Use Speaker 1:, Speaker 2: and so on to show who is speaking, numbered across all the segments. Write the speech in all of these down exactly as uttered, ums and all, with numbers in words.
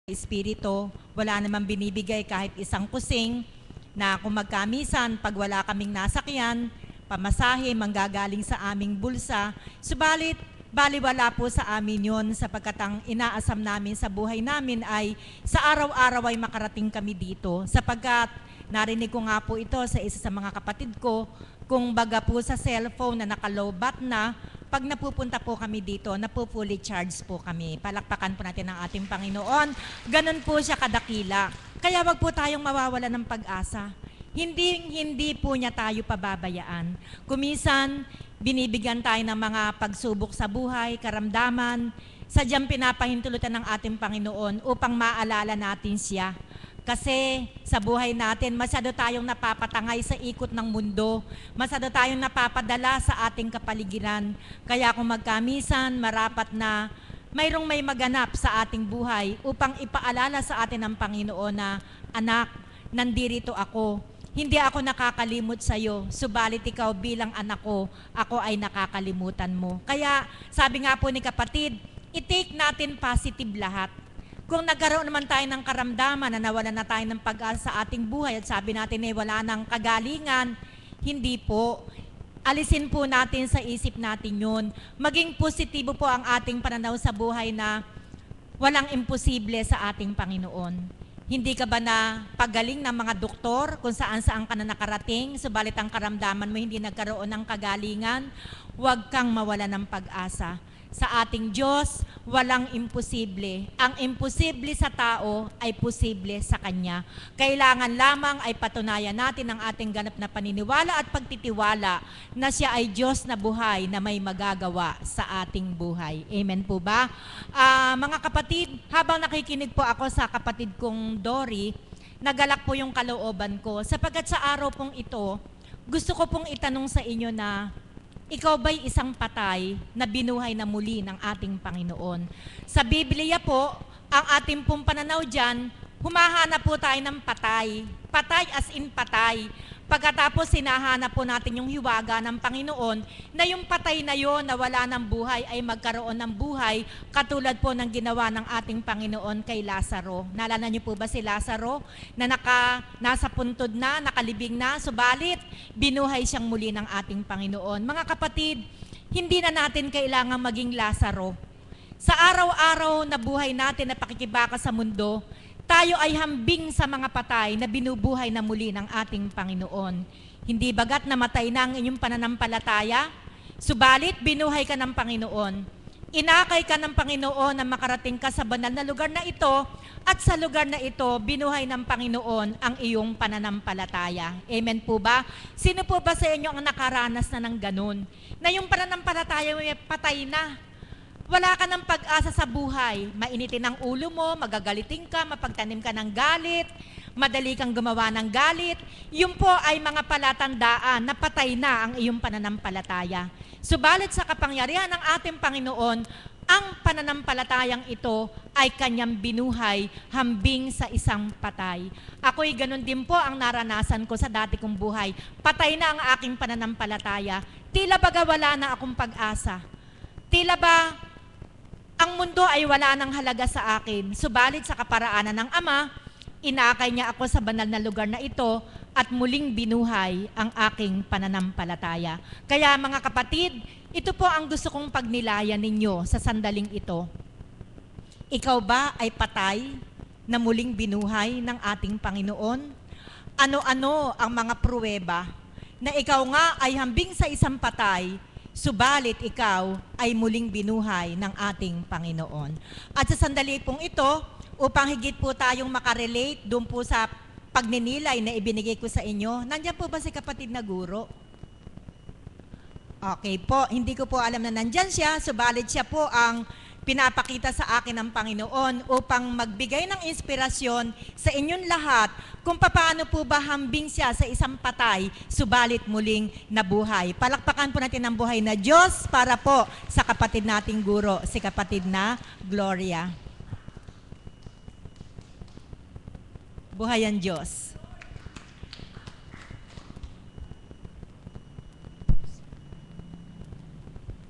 Speaker 1: Espiritu, wala namang binibigay kahit isang kusing na kung magkamisan, pag wala kaming nasakyan, pamasahe, manggagaling sa aming bulsa. Subalit, baliwala po sa amin yon sapagkat ang inaasam namin sa buhay namin ay sa araw-araw ay makarating kami dito. Sapagkat narinig ko nga po ito sa isa sa mga kapatid ko, kung baga po sa cellphone na nakalobat na, pag napupunta po kami dito, napu-fully charged po kami. Palakpakan po natin ang ating Panginoon. Ganon po siya kadakila. Kaya wag po tayong mawawala ng pag-asa. Hindi, hindi po niya tayo pababayaan. Kumisan, binibigyan tayo ng mga pagsubok sa buhay, karamdaman, sadyang pinapahintulutan ng ating Panginoon upang maalala natin siya. Kasi sa buhay natin, masyado tayong napapatangay sa ikot ng mundo. Masyado tayong napapadala sa ating kapaligiran. Kaya kung magkamisan, marapat na mayroong may maganap sa ating buhay upang ipaalala sa atin ng Panginoon na, anak, nandirito ako. Hindi ako nakakalimot sa iyo, subalit ikaw bilang anak ko, ako ay nakakalimutan mo. Kaya sabi nga po ni kapatid, i-take natin positive lahat. Kung nagkaroon naman tayo ng karamdaman na nawalan na tayo ng pag-asa sa ating buhay at sabi natin ay wala ng kagalingan, hindi po. Alisin po natin sa isip natin yun. Maging positibo po ang ating pananaw sa buhay na walang imposible sa ating Panginoon. Hindi ka ba na pagaling ng mga doktor kung saan-saan ka na nakarating, subalit ang karamdaman mo hindi nagkaroon ng kagalingan, huwag kang mawala ng pag-asa. Sa ating Diyos, walang imposible. Ang imposible sa tao ay posible sa Kanya. Kailangan lamang ay patunayan natin ang ating ganap na paniniwala at pagtitiwala na siya ay Diyos na buhay na may magagawa sa ating buhay. Amen po ba? Uh, mga kapatid, habang nakikinig po ako sa kapatid kong Dory, nagalak po yung kalooban ko. Sapagkat sa araw pong ito, gusto ko pong itanong sa inyo na, ikaw ba'y isang patay na binuhay na muli ng ating Panginoon? Sa Biblia po, ang ating pong pananaw dyan, humahanap po tayo ng patay. Patay as in patay. Pagkatapos sinahanap po natin yung hiwaga ng Panginoon na yung patay na yon na wala ng buhay ay magkaroon ng buhay katulad po ng ginawa ng ating Panginoon kay Lazaro. Naalala niyo po ba si Lazaro na naka, nasa puntod na, nakalibing na, subalit binuhay siyang muli ng ating Panginoon. Mga kapatid, hindi na natin kailangang maging Lazaro. Sa araw-araw na buhay natin na pakikibaka sa mundo, tayo ay hambing sa mga patay na binubuhay na muli ng ating Panginoon. Hindi bagat namatay na ang inyong pananampalataya, subalit binuhay ka ng Panginoon. Inakay ka ng Panginoon na makarating ka sa banal na lugar na ito at sa lugar na ito, binuhay ng Panginoon ang iyong pananampalataya. Amen po ba? Sino po ba sa inyo ang nakaranas na ng ganun? Na yung pananampalataya mo ay patay na. Wala ka ng pag-asa sa buhay. Mainitin ang ulo mo, magagalitin ka, mapagtanim ka ng galit, madali kang gumawa ng galit. Yun po ay mga palatandaan na patay na ang iyong pananampalataya. Subalit sa kapangyarihan ng ating Panginoon, ang pananampalatayang ito ay kanyang binuhay hambing sa isang patay. Ako'y ganun din po ang naranasan ko sa dati kong buhay. Patay na ang aking pananampalataya. Tila baga wala na akong pag-asa. Tila ba ang mundo ay wala ng halaga sa akin, subalit sa kaparaanan ng Ama, inakay niya ako sa banal na lugar na ito at muling binuhay ang aking pananampalataya. Kaya mga kapatid, ito po ang gusto kong pagnilayan ninyo sa sandaling ito. Ikaw ba ay patay na muling binuhay ng ating Panginoon? Ano-ano ang mga pruweba na ikaw nga ay hambing sa isang patay, subalit ikaw ay muling binuhay ng ating Panginoon. At sa sandali pong ito, upang higit po tayong makarelate doon po sa pagninilay na ibinigay ko sa inyo, nandiyan po ba si kapatid na guro? Okay po, hindi ko po alam na nandyan siya, subalit siya po ang pinapakita sa akin ng Panginoon upang magbigay ng inspirasyon sa inyong lahat kung paano po ba hambing siya sa isang patay, subalit muling nabuhay. Palakpakan po natin ang buhay na Diyos para po sa kapatid nating guro, si kapatid na Gloria. Buhay ang Diyos.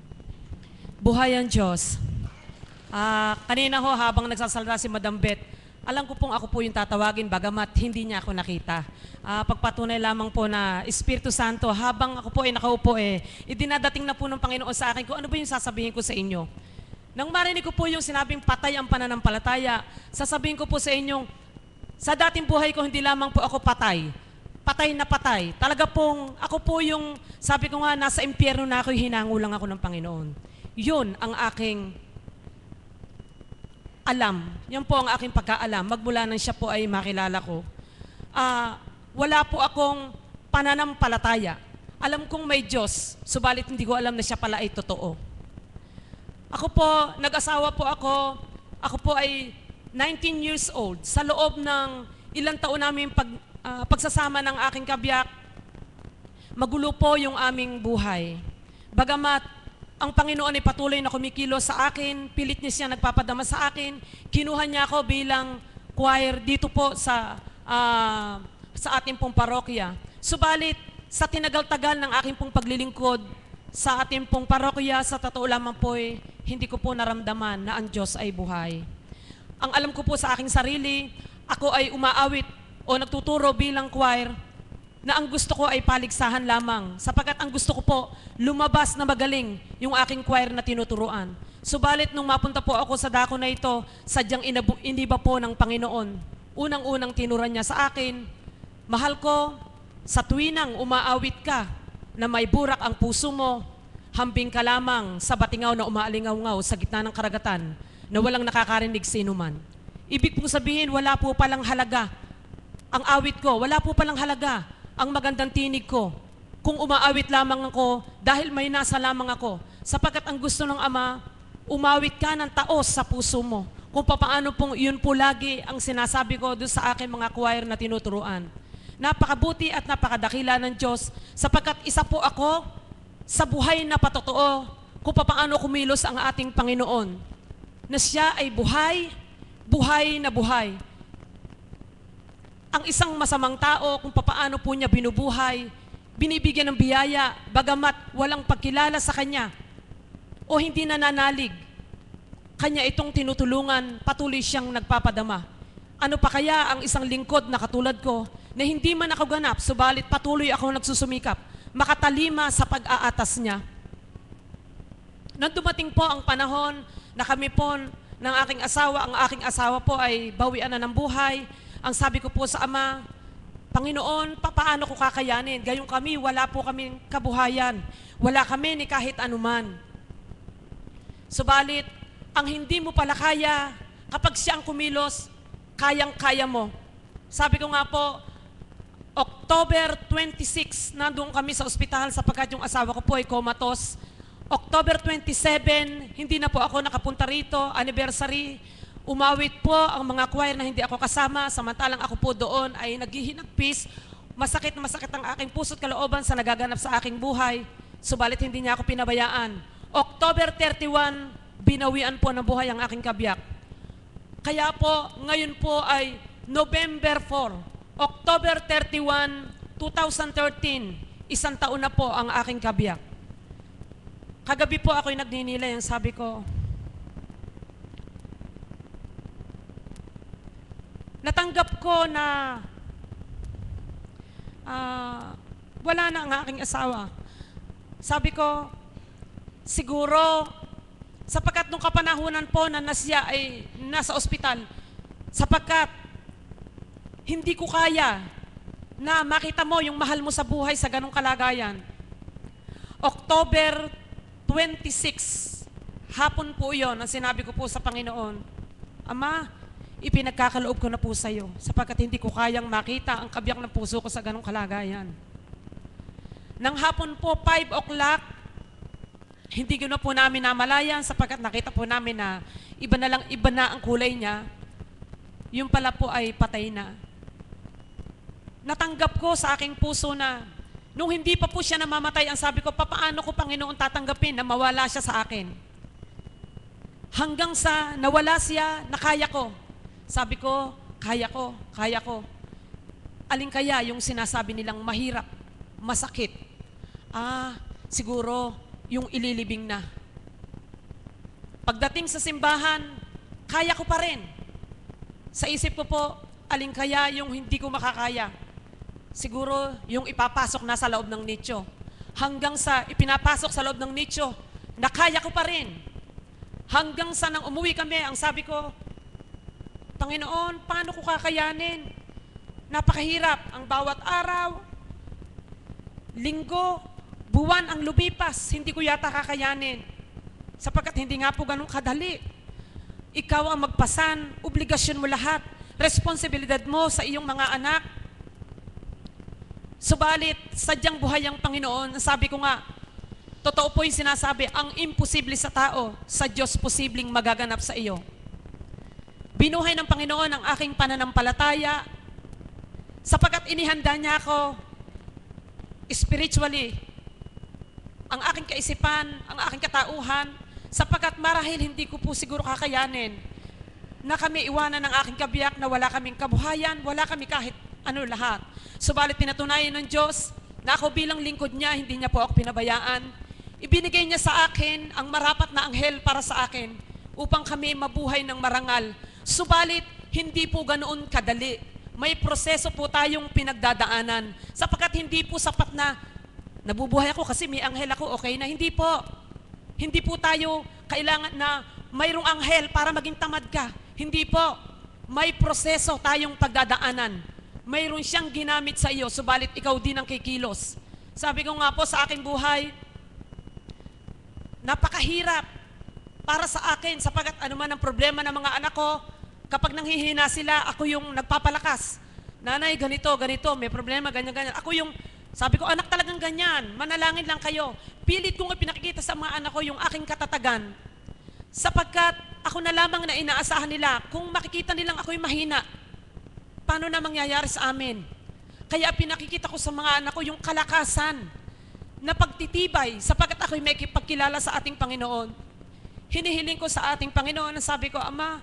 Speaker 2: Buhay ang Diyos. Uh, kanina ho, habang nagsasalita si Madam Beth, Alam ko pong ako po yung tatawagin, bagamat hindi niya ako nakita. Ah, pagpatunay lamang po na Espiritu Santo, habang ako po ay nakaupo eh, idinadating na po ng Panginoon sa akin kung ano ba yung sasabihin ko sa inyo. Nang marinig ko po yung sinabing patay ang pananampalataya, sasabihin ko po sa inyong, sa dating buhay ko hindi lamang po ako patay, patay na patay. Talaga pong, ako po yung, sabi ko nga, nasa impyerno na ako, hinango lang ako ng Panginoon. Yun ang aking alam. Yan po ang aking pagkaalam. Magmula nang siya po ay makilala ko. Ah, wala po akong pananampalataya. Alam kong may Diyos, subalit hindi ko alam na siya pala ay totoo. Ako po, nag-asawa po ako, ako po ay nineteen years old. Sa loob ng ilang taon namin pag, ah, pagsasama ng aking kabiyak, magulo po yung aming buhay. Bagamat ang Panginoon ay patuloy na kumikilos sa akin, pilit niya siya nagpapadama sa akin, kinuha niya ako bilang choir dito po sa, uh, sa ating pong parokya. Subalit, sa tinagal-tagal ng aking pong paglilingkod sa ating pong parokya, sa totoo lamang po eh, hindi ko po naramdaman na ang Diyos ay buhay. Ang alam ko po sa aking sarili, ako ay umaawit o nagtuturo bilang choir, na ang gusto ko ay paligsahan lamang, sapagkat ang gusto ko po, lumabas na magaling yung aking choir na tinuturuan. Subalit nung mapunta po ako sa dako na ito, sadyang inabu- iniba po ng Panginoon. Unang-unang tinuran niya sa akin, mahal ko, sa tuwinang umaawit ka, na may burak ang puso mo, hambing ka lamang sa batingaw na umaalingaw-ngaw sa gitna ng karagatan, na walang nakakarinig sino man. Ibig pong sabihin, wala po palang halaga ang awit ko, wala po palang halaga ang magandang tinig ko, kung umaawit lamang ako dahil may nasa lamang ako. Sapagkat ang gusto ng Ama, umawit ka ng taos sa puso mo. Kung paano pong yun po lagi ang sinasabi ko doon sa aking mga choir na tinuturuan. Napakabuti at napakadakila ng Diyos, sapagkat isa po ako sa buhay na patotoo kung paano kumilos ang ating Panginoon. Na siya ay buhay, buhay na buhay. Ang isang masamang tao, kung paano po niya binubuhay, binibigyan ng biyaya, bagamat walang pagkilala sa kanya o hindi nananalig, kanya itong tinutulungan, patuloy siyang nagpapadama. Ano pa kaya ang isang lingkod na katulad ko, na hindi man ako ganap, subalit patuloy ako nagsusumikap, makatalima sa pag-aatas niya. Nang dumating po ang panahon na kami po ng aking asawa, ang aking asawa po ay bawian na ng buhay, ang sabi ko po sa Ama, Panginoon, paano ko kakayanin? Gayong kami, wala po kaming kabuhayan. Wala kami ni kahit anuman. Subalit, ang hindi mo pala kaya, kapag siya ang kumilos, kayang-kaya mo. Sabi ko nga po, October twenty-six, nandun kami sa ospital sapagkat yung asawa ko po ay comatose. October twenty-seven, hindi na po ako nakapunta rito, anniversary. Umawit po ang mga choir na hindi ako kasama, samantalang ako po doon ay naghihinagpis. Masakit na masakit ang aking puso't kalooban sa nagaganap sa aking buhay. Subalit hindi niya ako pinabayaan. October thirty-one, binawian po ng buhay ang aking kabiyak. Kaya po, ngayon po ay November four, October thirty-one, twenty thirteen, isang taon na po ang aking kabiyak. Kagabi po ako'y nagninilay, ang sabi ko, natanggap ko na uh, wala na ang aking asawa. Sabi ko, siguro, sapagkat nung kapanahunan po na nasya ay nasa ospital, sapagkat hindi ko kaya na makita mo yung mahal mo sa buhay sa ganong kalagayan. October twenty-six, hapon po yon, ang sinabi ko po sa Panginoon, Ama, ipinagkakaloob ko na po sa iyo, sapagkat hindi ko kayang makita ang kabiyak ng puso ko sa ganong kalagayan. Nang hapon po, five o'clock, hindi ko na po namin namalayan, sapagkat nakita po namin na iba na lang, iba na ang kulay niya, yung pala po ay patay na. Natanggap ko sa aking puso na, nung hindi pa po siya namamatay, ang sabi ko, papaano ko Panginoon tatanggapin na mawala siya sa akin? Hanggang sa nawala siya, nakaya ko. Sabi ko, kaya ko, kaya ko. Alin kaya yung sinasabi nilang mahirap, masakit? Ah, siguro yung ililibing na. Pagdating sa simbahan, kaya ko pa rin. Sa isip ko po, alin kaya yung hindi ko makakaya? Siguro yung ipapasok na sa loob ng nicho. Hanggang sa ipinapasok sa loob ng nicho, nakaya ko pa rin. Hanggang sa nang umuwi kami, ang sabi ko, Panginoon, paano ko kakayanin? Napakahirap ang bawat araw, linggo, buwan ang lumipas, hindi ko yata kakayanin. Sapagkat hindi nga po ganun kadali. Ikaw ang magpasan, obligasyon mo lahat, responsibilidad mo sa iyong mga anak. Subalit, sadyang buhay ang Panginoon. Sabi ko nga, totoo po yung sinasabi, ang imposible sa tao, sa Diyos posibleng magaganap sa iyo. Binuhay ng Panginoon ang aking pananampalataya, sapagkat inihanda niya ako spiritually, ang aking kaisipan, ang aking katauhan, sapagkat marahil hindi ko po siguro kakayanin na kami iwanan ng aking kabiyak na wala kaming kabuhayan, wala kami kahit ano lahat. Subalit pinatunayan ng Diyos na ako bilang lingkod niya, hindi niya po ako pinabayaan. Ibinigay niya sa akin ang marapat na anghel para sa akin upang kami mabuhay ng marangal. Subalit, hindi po ganoon kadali. May proseso po tayong pinagdadaanan. Sapagkat hindi po sapat na nabubuhay ako kasi may anghel ako, okay na. Hindi po. Hindi po tayo kailangan na mayroong anghel para maging tamad ka. Hindi po. May proseso tayong pagdadaanan. Mayroon siyang ginamit sa iyo, subalit ikaw din ang kikilos. Sabi ko nga po sa aking buhay, napakahirap para sa akin sapagkat anuman ang problema ng mga anak ko, kapag nanghihina sila, ako yung nagpapalakas. Nanay, ganito, ganito, may problema, ganyan, ganyan. Ako yung, sabi ko, anak talagang ganyan, manalangin lang kayo. Pilit kong ipinakikita sa mga anak ko yung aking katatagan. Sapagkat ako na lamang na inaasahan nila, kung makikita nilang ako'y mahina, paano na mangyayari sa amin? Kaya pinakikita ko sa mga anak ko yung kalakasan na pagtitibay sapagkat ako'y may pagkilala sa ating Panginoon. Hinihiling ko sa ating Panginoon na sabi ko, Ama,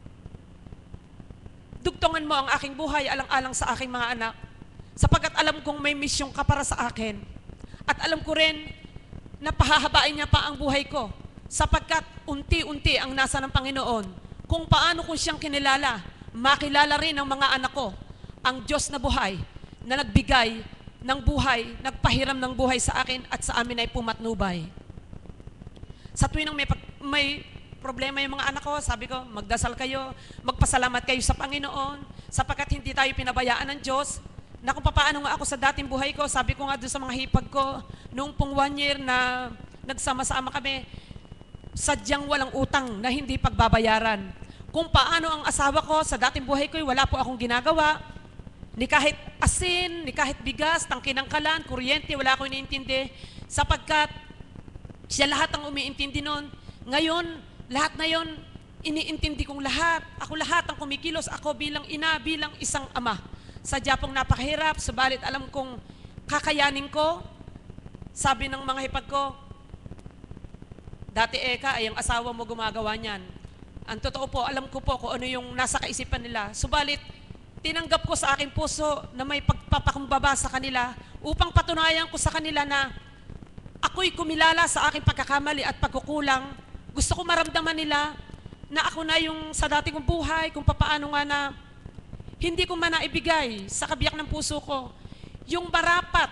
Speaker 2: dugtungan mo ang aking buhay alang-alang sa aking mga anak sapagkat alam kong may misyon ka para sa akin. At alam ko rin na pahahabain niya pa ang buhay ko sapagkat unti-unti ang nasa ng Panginoon. Kung paano ko siyang kinilala, makilala rin ng mga anak ko ang Diyos na buhay na nagbigay ng buhay, nagpahiram ng buhay sa akin at sa amin ay pumatnubay. Sa tuwing may, pag, may problema yung mga anak ko, sabi ko, magdasal kayo, magpasalamat kayo sa Panginoon, sapagkat hindi tayo pinabayaan ng Diyos. Na kung paano nga ako sa dating buhay ko, sabi ko nga doon sa mga hipag ko, noong pong one year na nagsama-sama kami, sadyang walang utang na hindi pagbabayaran. Kung paano ang asawa ko sa dating buhay ko, wala po akong ginagawa, ni kahit asin, ni kahit bigas, tangke ng kalan, kuryente, wala akong iniintindi, sapagkat siya lahat ang umiintindi noon. Ngayon, lahat na yon iniintindi kong lahat. Ako lahat ang kumikilos, ako bilang ina, bilang isang ama. Sadya pong napakahirap, subalit alam kong kakayanin ko. Sabi ng mga hipag ko, dati Eka, ay ang asawa mo gumagawa niyan. Ang totoo po, alam ko po kung ano yung nasa kaisipan nila. Subalit, tinanggap ko sa aking puso na may pagpapakumbaba sa kanila upang patunayan ko sa kanila na ako'y kumilala sa aking pagkakamali at pagkukulang. Gusto ko maramdaman nila na ako na yung sa dati kong buhay, kung papaano nga na hindi ko man naibigay sa kabiyak ng puso ko. Yung marapat,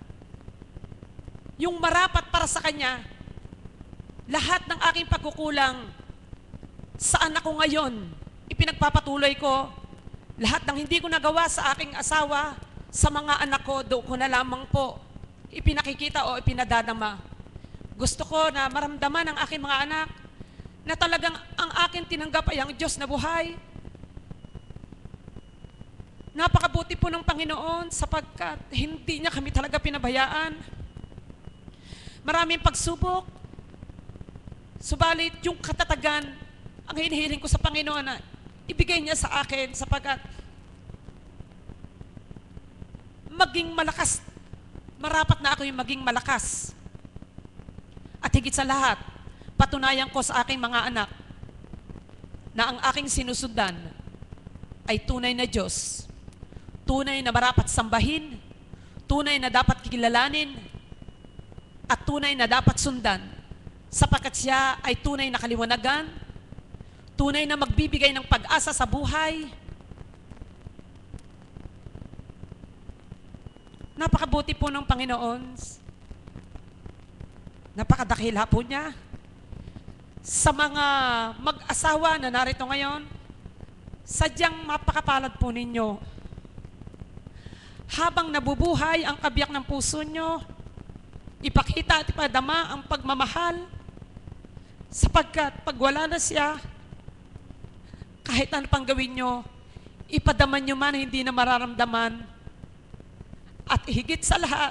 Speaker 2: yung marapat para sa Kanya, lahat ng aking pagkukulang, saan ako ngayon, ipinagpapatuloy ko, lahat ng hindi ko nagawa sa aking asawa, sa mga anak ko, doon ko na lamang po ipinakikita o ipinadadama. Gusto ko na maramdaman ng aking mga anak na talagang ang akin tinanggap ay ang Diyos na buhay. Napakabuti po ng Panginoon sapagkat hindi niya kami talaga pinabayaan. Maraming pagsubok, subalit yung katatagan, ang hinihiling ko sa Panginoon na ibigay niya sa akin sapagkat maging malakas, marapat na ako yung maging malakas. At higit sa lahat, patunayan ko sa aking mga anak na ang aking sinusundan ay tunay na Diyos, tunay na marapat sambahin, tunay na dapat kilalanin, at tunay na dapat sundan, sapagkat siya ay tunay na kaliwanagan, tunay na magbibigay ng pag-asa sa buhay, Napakabuti po ng Panginoon. Napakadakila po niya. Sa mga mag-asawa na narito ngayon, sadyang mapakapalad po ninyo. Habang nabubuhay ang kabiyak ng puso nyo, ipakita at ipadama ang pagmamahal, sapagkat pag wala na siya, kahit ano pang gawin nyo, ipadaman nyo man hindi na mararamdaman. At higit sa lahat,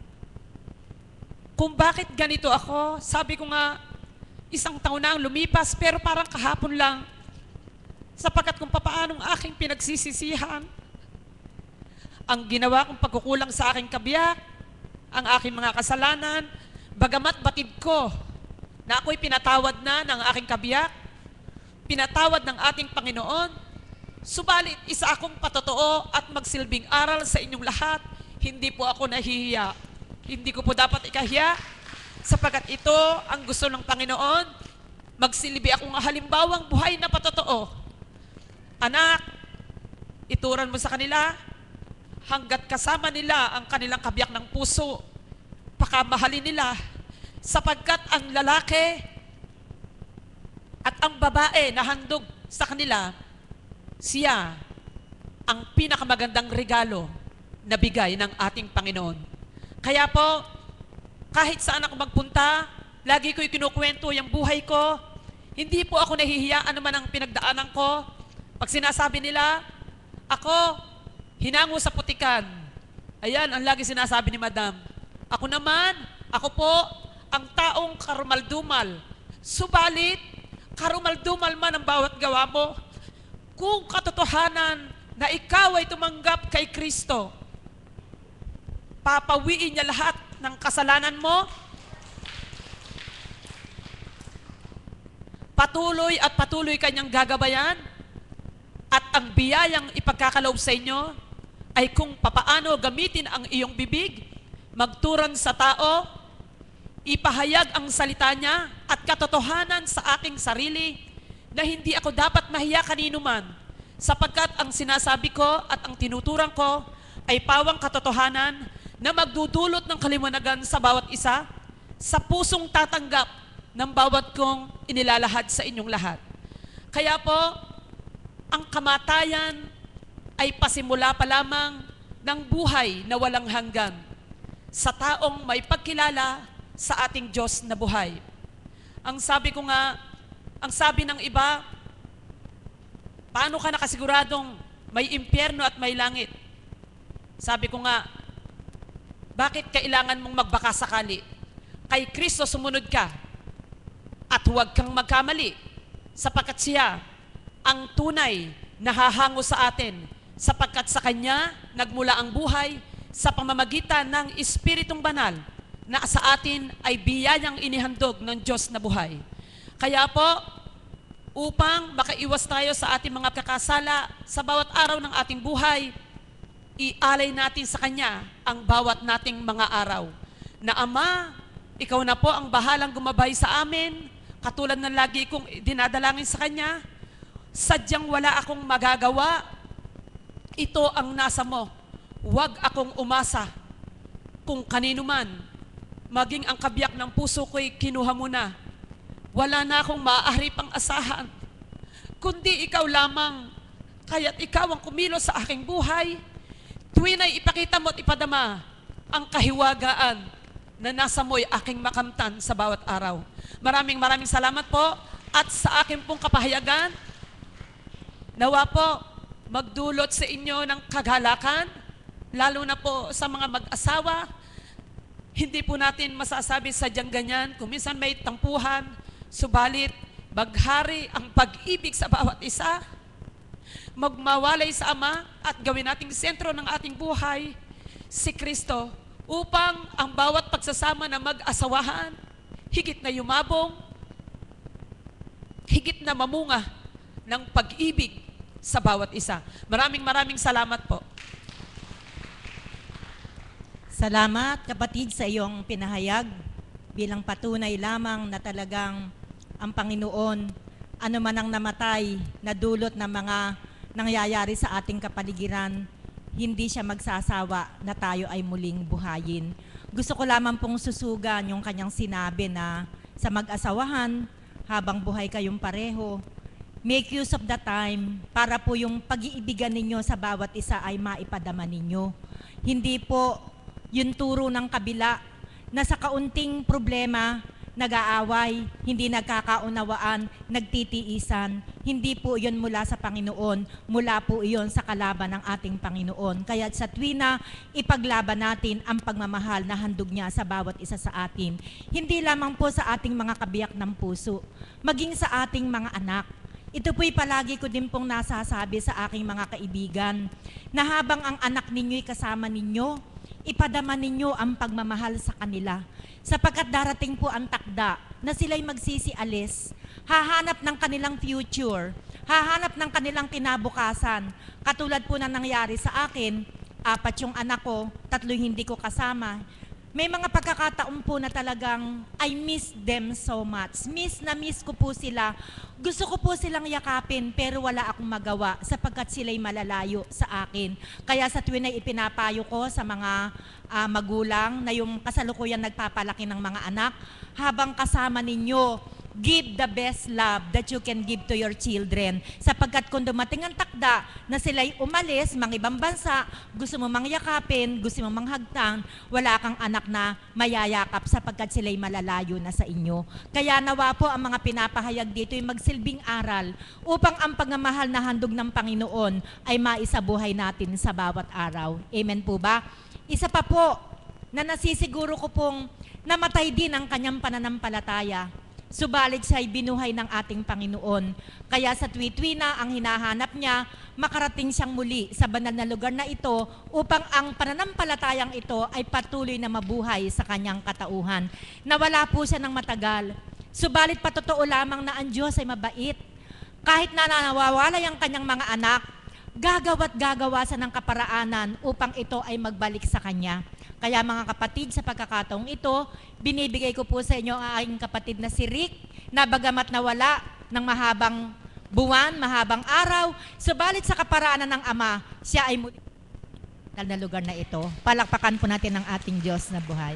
Speaker 2: kung bakit ganito ako, sabi ko nga, isang taon na ang lumipas, pero parang kahapon lang. Sapagkat kung papaanong aking pinagsisisihan, ang ginawa kong pagkukulang sa aking kabiyak, ang aking mga kasalanan, bagamat batid ko na ako'y pinatawad na ng aking kabiyak, pinatawad ng ating Panginoon, subalit isa akong patotoo at magsilbing aral sa inyong lahat, hindi po ako nahihiya. Hindi ko po dapat ikahiya, sapagkat ito ang gusto ng Panginoon, magsilbi akong halimbawang buhay na patotoo. Anak, ituran mo sa kanila, hanggat kasama nila ang kanilang kabiyak ng puso, pakamahalin nila, sapagkat ang lalaki at ang babae na handog sa kanila, siya ang pinakamagandang regalo na bigay ng ating Panginoon. Kaya po, kahit saan ako magpunta, lagi ko'y kinukwento yung buhay ko. Hindi po ako nahihiya ano man ang pinagdaanan ko. Pag sinasabi nila, ako, hinango sa putikan. Ayan, ang lagi sinasabi ni Madam. Ako naman, ako po, ang taong karumaldumal. Subalit, karumaldumal man ang bawat gawa mo. Kung katotohanan na ikaw ay tumanggap kay Kristo, papawiin niya lahat ng kasalanan mo, patuloy at patuloy kanyang gagabayan, at ang biyayang ipagkakaloob sa inyo ay kung papaano gamitin ang iyong bibig, magturan sa tao, ipahayag ang salita niya at katotohanan sa aking sarili na hindi ako dapat mahiya kanino man, sapagkat ang sinasabi ko at ang tinuturan ko ay pawang katotohanan na magdudulot ng kaliwanagan sa bawat isa, sa pusong tatanggap ng bawat kong inilalahad sa inyong lahat. Kaya po, ang kamatayan ay pasimula pa lamang ng buhay na walang hanggan sa taong may pagkilala sa ating Diyos na buhay. Ang sabi ko nga, ang sabi ng iba, paano ka nakasiguradong may impyerno at may langit? Sabi ko nga, bakit kailangan mong magbaka sakali? Kay Kristo sumunod ka at huwag kang magkamali, sapagkat siya ang tunay na hahango sa atin, sapagkat sa Kanya nagmula ang buhay sa pamamagitan ng Espiritong Banal na sa atin ay biyayang inihandog ng Diyos na buhay. Kaya po, upang makaiwas tayo sa ating mga kakasala sa bawat araw ng ating buhay, ialay natin sa Kanya ang bawat nating mga araw. Na Ama, Ikaw na po ang bahalang gumabay sa amin, katulad ng lagi kong dinadalangin sa Kanya, sadyang wala akong magagawa, ito ang nasa mo. Huwag akong umasa kung kanino man, maging ang kabiyak ng puso ko'y kinuha mo na. Wala na akong maaari pang asahan, kundi ikaw lamang, kaya't ikaw ang kumilos sa aking buhay. Tuwin ay ipakita mo at ipadama ang kahiwagaan na nasa mo'y aking makamtan sa bawat araw. Maraming maraming salamat po, at sa aking pong kapahayagan, nawa po magdulot sa inyo ng kagalakan, lalo na po sa mga mag-asawa. Hindi po natin masasabi sadyang ganyan, kung minsan may tampuhan, subalit maghari ang pag-ibig sa bawat isa, magmawalay sa Ama at gawin nating sentro ng ating buhay si Kristo, upang ang bawat pagsasama na mag-asawahan higit na yumabong, higit na mamunga ng pag-ibig sa bawat isa. Maraming maraming salamat po.
Speaker 1: Salamat kapatid sa iyong pinahayag bilang patunay lamang na talagang ang Panginoon, ano man ang namatay na dulot ng mga nangyayari sa ating kapaligiran, hindi siya magsasawa na tayo ay muling buhayin. Gusto ko lamang pong susugan yung kanyang sinabi na sa mag-asawahan, habang buhay kayong pareho, make use of the time para po yung pag-iibigan ninyo sa bawat isa ay maipadama ninyo. Hindi po yung turo ng kabila na sa kaunting problema, nag-aaway, hindi nagkakaunawaan, nagtitiisan. Hindi po iyon mula sa Panginoon, mula po iyon sa kalaban ng ating Panginoon. Kaya sa tuwina, ipaglaban natin ang pagmamahal na handog niya sa bawat isa sa atin. Hindi lamang po sa ating mga kabiyak ng puso, maging sa ating mga anak. Ito po'y palagi ko din pong nasasabi sa aking mga kaibigan, na habang ang anak ninyo'y kasama ninyo, ipadama ninyo ang pagmamahal sa kanila. Sapagkat darating po ang takda na sila'y magsisialis, hahanap ng kanilang future, hahanap ng kanilang kinabukasan. Katulad po na nangyari sa akin, apat yung anak ko, tatlo hindi ko kasama. May mga pagkakataon po na talagang I miss them so much. Miss na miss ko po sila. Gusto ko po silang yakapin pero wala akong magawa sapagkat sila'y malalayo sa akin. Kaya sa tuwin ay ipinapayo ko sa mga uh, magulang na yung kasalukuyan nagpapalaki ng mga anak, habang kasama ninyo, give the best love that you can give to your children. Sapagkat kung dumating ang takda na sila'y umalis, mga ibang bansa, gusto mo mangyakapin, gusto mo manghagtang, wala kang anak na mayayakap sapagkat sila'y malalayo na sa inyo. Kaya nawa po ang mga pinapahayag dito ay magsilbing aral upang ang pagmamahal na handog ng Panginoon ay maisabuhay natin sa bawat araw. Amen po ba? Isa pa po na nasisiguro ko pong namatay din ang kanyang pananampalataya. Subalit siya'y binuhay ng ating Panginoon. Kaya sa tuwi-tuwi na ang hinahanap niya, makarating siyang muli sa banal na lugar na ito upang ang pananampalatayang ito ay patuloy na mabuhay sa kanyang katauhan. Nawala po siya ng matagal. Subalit patotoo lamang na ang Diyos ay mabait. Kahit na nawawalay ang kanyang mga anak, gagawa't gagawa siya ng kaparaanan upang ito ay magbalik sa kanya. Kaya mga kapatid, sa pagkakataong ito, binibigay ko po sa inyo ang aking kapatid na si Rick, na bagamat nawala ng mahabang buwan, mahabang araw, subalit sa kaparaanan ng Ama, siya ay muli na lugar na ito. Palakpakan po natin ang ating Diyos na buhay.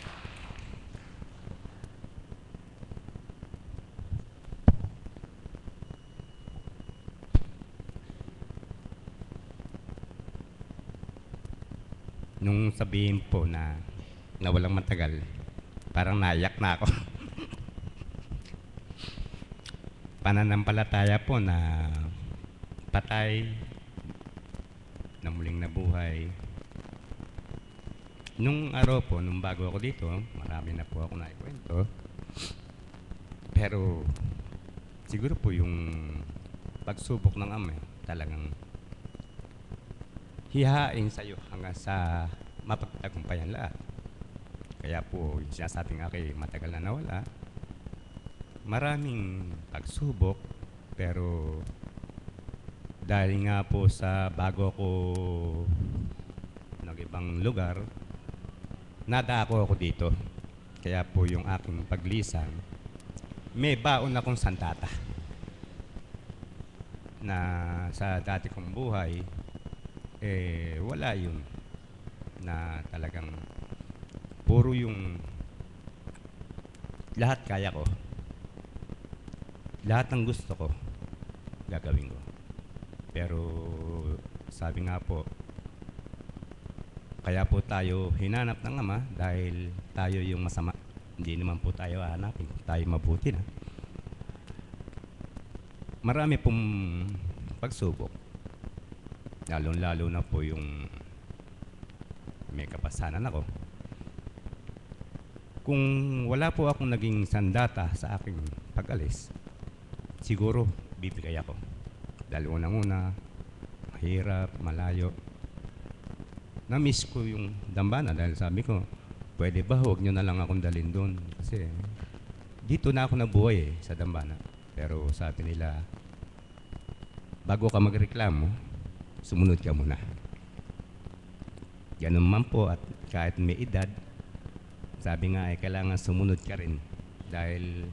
Speaker 3: Nung sabihin po na na walang matagal, parang naiyak na ako. Pananampalataya po na patay, na muling nabuhay. Nung araw po, nung bago ako dito, marami na po ako naikwento. Pero siguro po yung pagsubok ng Ama, talagang hihain sa'yo hanggang sa mapagtagumpayan lahat. Kaya po, yung sinasabing akin, matagal na nawala. Maraming pagsubok, pero dahil nga po sa bago ako nag-ibang lugar, nadako ako dito. Kaya po yung aking paglisan, may baon akong sandata na sa dati kong buhay, eh wala yun, na talagang puro yung lahat kaya ko, lahat ng gusto ko gagawin ko. Pero sabi nga po, kaya po tayo hinanap ng Ama dahil tayo yung masama. Hindi naman po tayo hahanapin, tayo mabuti na. Marami pong pagsubok, lalong-lalo na po yung may kapasanan ako. Kung wala po akong naging sandata sa aking pag-alis, siguro bibigay ako. Dahil unang-una, mahirap, malayo. Na-miss ko yung dambana dahil sabi ko, pwede ba huwag nyo na lang akong dalhin doon? Kasi dito na ako nabuhay eh, sa dambana. Pero sabi nila, bago ka magreklamo, sumunod ka muna. Ganun man po, at kahit may edad, sabi nga ay kailangan sumunod ka rin. Dahil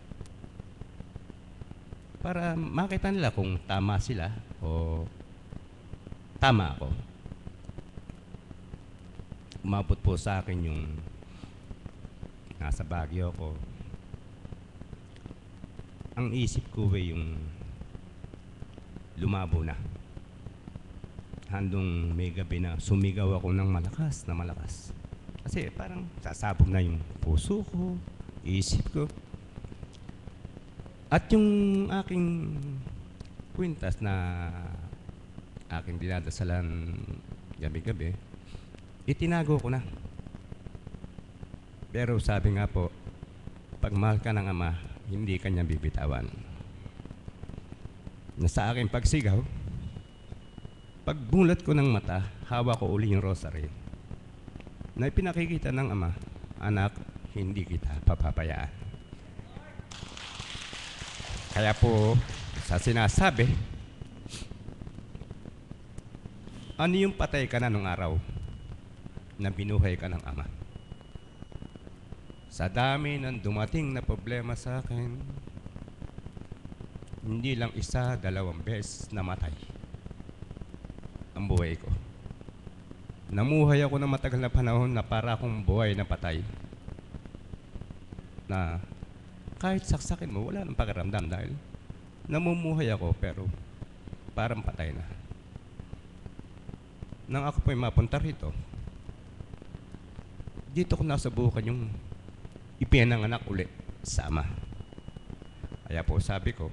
Speaker 3: para makita nila kung tama sila o tama ako. umabot po sa akin yung nasa Baguio ko, ang isip ko ay yung lumabo na. Handong may gabi na sumigaw ako ng malakas na malakas. Kasi parang sasabog na yung puso ko, isip ko. At yung aking kwintas na aking dinadasalan gabi-gabi, itinago ko na. Pero sabi nga po, pag mahal ka ng Ama, hindi kanya bibitawan. Na sa aking pagsigaw, pagbulat ko ng mata, hawak ko uli yung rosary. Na ipinakikita ng Ama, anak, hindi kita papapayaan. Kaya po, sa sinasabi, ano yung patay ka na nung araw na binuhay ka ng Ama? Sa dami ng dumating na problema sa akin, hindi lang isa, dalawang beses namatay ang buhay ko. Namuhay ako ng matagal na panahon na para akong buhay na patay. Na kahit saksakin mo, wala nang pakiramdam dahil namumuhay ako pero parang patay na. Nang ako po'y mapunta rito, dito ko nasubukan yung ipinanganak uli sa Ama. Kaya po sabi ko,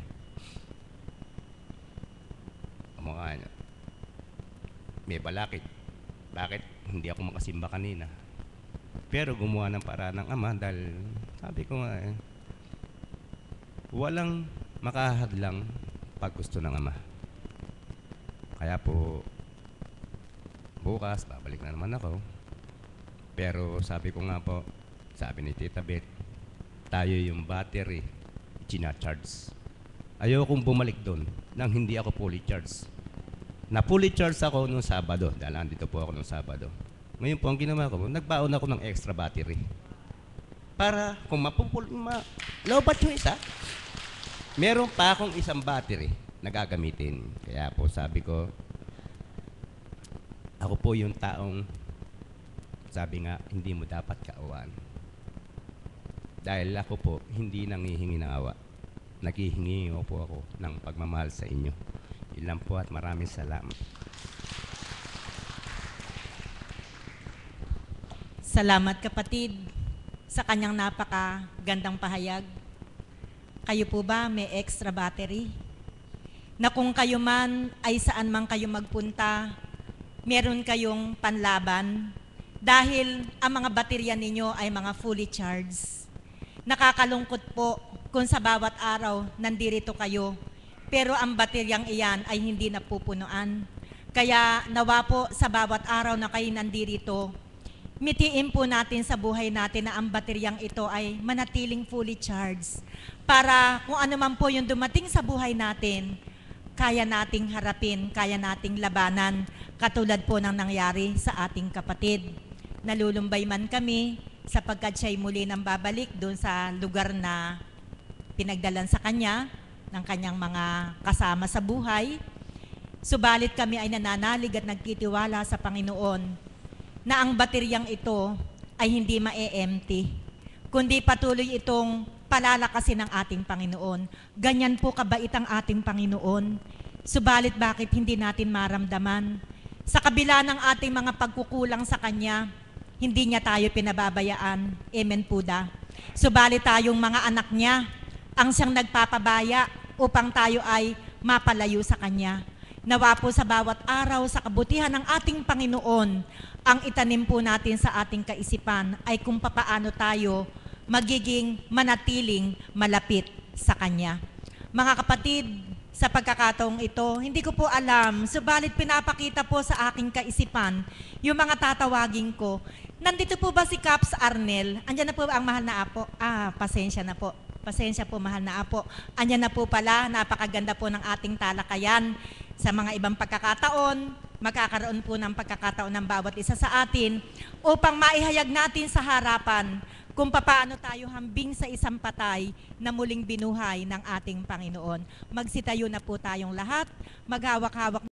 Speaker 3: mukha niya, may balakid. Bakit hindi ako makasimba kanina? Pero gumawa ng paraan ng Ama dahil sabi ko nga eh, walang makahadlang pag gusto ng Ama. Kaya po, bukas, babalik na naman ako. Pero sabi ko nga po, sabi ni Tita Beth, tayo yung battery, gina-charge. Ayokong bumalik doon nang hindi ako fully charged. Na fully charged ako nung Sabado, dahil andito po ako nung Sabado. Ngayon po ang ginawa ko, nagbaon ako ng extra battery. Para kung mapupul, ma, lobat yung isa, meron pa akong isang battery na gagamitin. Kaya po sabi ko, ako po yung taong, sabi nga, hindi mo dapat kaawaan. Dahil ako po, hindi nangihingi ng awa. Naghihingi po ako ng pagmamahal sa inyo. Ilan po at maraming salamat.
Speaker 1: Salamat kapatid sa kanyang napakagandang pahayag. Kayo po ba may extra battery? Na kung kayo man ay saan man kayo magpunta, meron kayong panlaban dahil ang mga baterya ninyo ay mga fully charged. Nakakalungkot po kung sa bawat araw nandirito kayo, pero ang bateryang iyan ay hindi napupunuan. Kaya nawa po sa bawat araw na kayo nandirito, mitiin po natin sa buhay natin na ang bateryang ito ay manatiling fully charged. Para kung ano man po yung dumating sa buhay natin, kaya nating harapin, kaya nating labanan, katulad po ng nangyari sa ating kapatid. Nalulumbay man kami sapagkat siya'y muli nang babalik doon sa lugar na pinagdalan sa kanya ng kanyang mga kasama sa buhay. Subalit kami ay nananalig at nagtitiwala sa Panginoon na ang bateryang ito ay hindi ma-empty, kundi patuloy itong palalakasin ng ating Panginoon. Ganyan po kabait ang ating Panginoon. Subalit bakit hindi natin maramdaman? Sa kabila ng ating mga pagkukulang sa Kanya, hindi niya tayo pinababayaan. Amen po da. Subalit tayong mga anak niya, ang siyang nagpapabaya upang tayo ay mapalayo sa Kanya. Nawa po sa bawat araw sa kabutihan ng ating Panginoon, ang itanim po natin sa ating kaisipan ay kung papaano tayo magiging manatiling malapit sa Kanya. Mga kapatid, sa pagkakataong ito, hindi ko po alam, subalit pinapakita po sa aking kaisipan yung mga tatawagin ko. Nandito po ba si Caps Arnel? Andyan na po ang mahal na apo? Ah, pasensya na po. Pasensya po, mahal na apo. Andyan na po pala, napakaganda po ng ating talakayan. Sa mga ibang pagkakataon, magkakaroon po ng pagkakataon ng bawat isa sa atin upang maihayag natin sa harapan kung paano tayo hambing sa isang patay na muling binuhay ng ating Panginoon. Magsitayo na po tayong lahat, maghawak-hawak